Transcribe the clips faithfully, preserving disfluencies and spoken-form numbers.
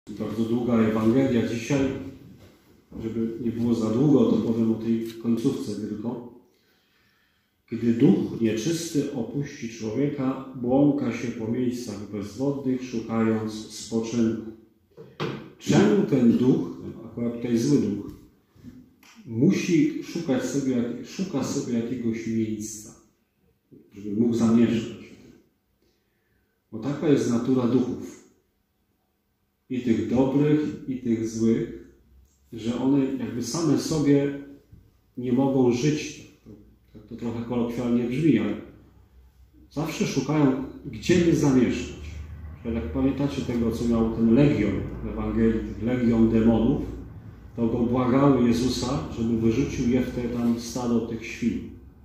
Bardzo długa Ewangelia dzisiaj, żeby nie było za długo, to powiem o tej końcówce tylko. Gdy duch nieczysty opuści człowieka, błąka się po miejscach bezwodnych, szukając spoczynku. Czemu ten duch, akurat tutaj zły duch, musi szukać sobie, szuka sobie jakiegoś miejsca, żeby mógł zamieszkać? Bo taka jest natura duchów. I tych dobrych, i tych złych, że one jakby same sobie nie mogą żyć. Tak to trochę kolokwialnie brzmi, ale zawsze szukają, gdzie by zamieszkać. Jak pamiętacie tego, co miał ten legion w Ewangelii, legion demonów, to go błagały Jezusa, żeby wyrzucił je w te tam stado tych świn.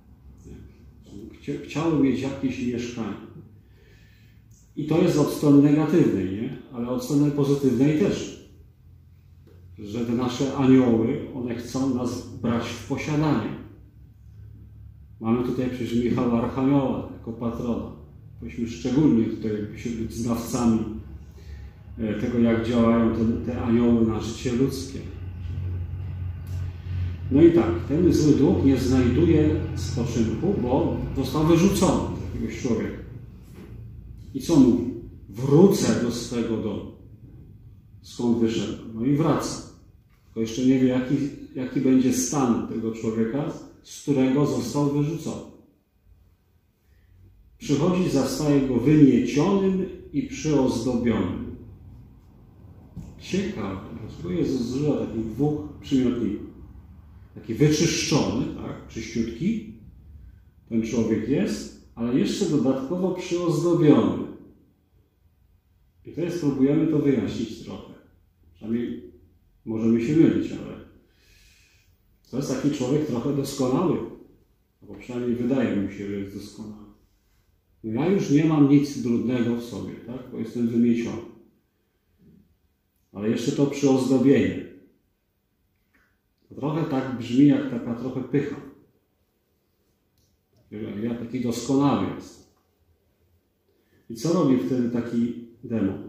Chciały mieć jakieś mieszkanie. I to jest od strony negatywnej, nie? Ale od strony pozytywnej też. Że te nasze anioły, one chcą nas brać w posiadanie. Mamy tutaj przecież Michała Archanioła jako patrona. Powinniśmy szczególnie tutaj być znawcami tego, jak działają te, te anioły na życie ludzkie. No i tak, ten zły duch nie znajduje spoczynku, bo został wyrzucony z jakiegoś człowieka. I co mówi? Wrócę do swego domu, skąd wyszedł. No i wraca. Tylko jeszcze nie wie, jaki, jaki będzie stan tego człowieka, z którego został wyrzucony. Przychodzi, zastaje go wymiecionym i przyozdobionym. Ciekawe, dlaczego Jezus używa takich dwóch przymiotników. Taki wyczyszczony, tak, czyściutki, ten człowiek jest, ale jeszcze dodatkowo przyozdobiony. I teraz spróbujemy to wyjaśnić trochę. Przynajmniej możemy się mylić, ale to jest taki człowiek trochę doskonały. Bo przynajmniej wydaje mi się, że jest doskonały. No ja już nie mam nic brudnego w sobie, tak? Bo jestem wymieciony. Ale jeszcze to przyozdobienie. To trochę tak brzmi jak taka trochę pycha. Ja taki doskonały jestem. I co robi wtedy taki demon?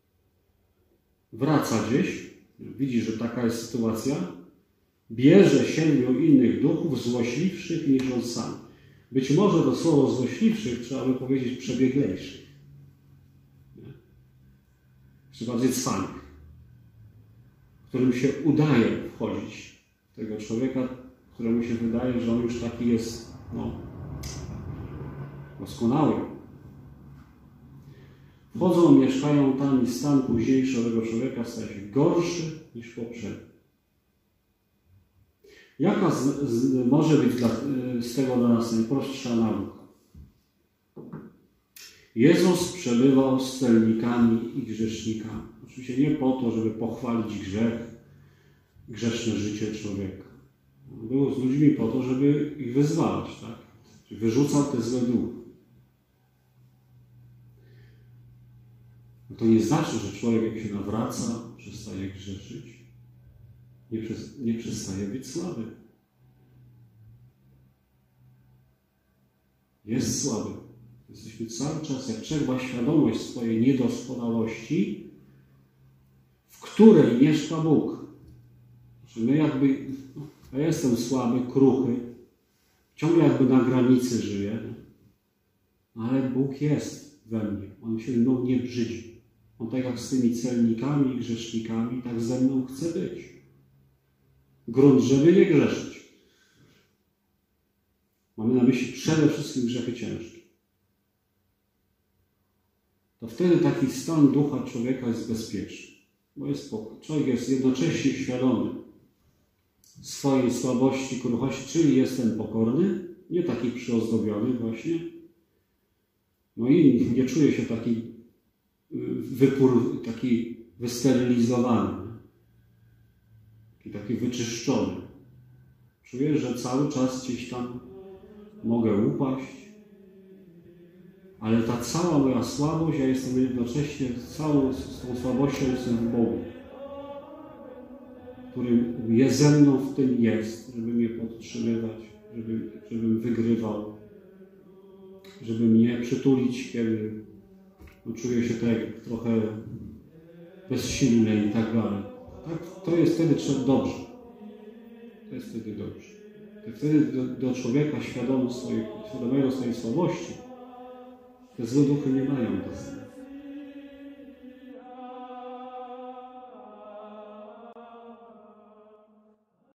Wraca gdzieś, widzi, że taka jest sytuacja, bierze siedmiu innych duchów złośliwszych niż on sam. Być może to słowo złośliwszych trzeba by powiedzieć przebieglejszych. Czy bardziej cwanych, którym się udaje wchodzić w tego człowieka, któremu się wydaje, że on już taki jest, no, doskonały. Wchodzą, mieszkają tam i stan późniejszy owego człowieka staje się gorszy niż poprzedni. Jaka z, z, może być dla, z tego dla nas najprostsza nauka? Jezus przebywał z celnikami i grzesznikami. Oczywiście nie po to, żeby pochwalić grzech, grzeszne życie człowieka. Był z ludźmi po to, żeby ich wyzwalać, tak? Czyli wyrzucał te złe duchy. To nie znaczy, że człowiek, jak się nawraca, przestaje grzeszyć. Nie, przez, nie przestaje być słaby. Jest słaby. Jesteśmy cały czas, jak trzeba świadomość swojej niedoskonałości, w której mieszka Bóg. Że my jakby, ja jestem słaby, kruchy, ciągle jakby na granicy żyję, ale Bóg jest we mnie. On się mną nie brzydzi. On tak jak z tymi celnikami i grzesznikami, tak ze mną chce być. Grunt, żeby nie grzeszyć. Mamy na myśli przede wszystkim grzechy ciężkie. To wtedy taki stan ducha człowieka jest bezpieczny. Bo jest człowiek jest jednocześnie świadomy swojej słabości, kruchości, czyli jestem pokorny, nie taki przyozdobiony właśnie. No i nie czuje się taki wypór, taki wysterylizowany, taki, taki wyczyszczony. Czuję, że cały czas gdzieś tam mogę upaść, ale ta cała moja słabość, ja jestem jednocześnie całą z tą słabością jestem w Bogu, który jest ze mną w tym jest, żeby mnie podtrzymywać, żeby, żebym wygrywał, żeby mnie przytulić, kiedy no, czuję się tak trochę bezsilne i tak dalej. Tak, to jest wtedy dobrze. To jest wtedy dobrze. To wtedy do, do człowieka świadomo swojej, świadomego swojej słabości te złe duchy nie mają dostępu.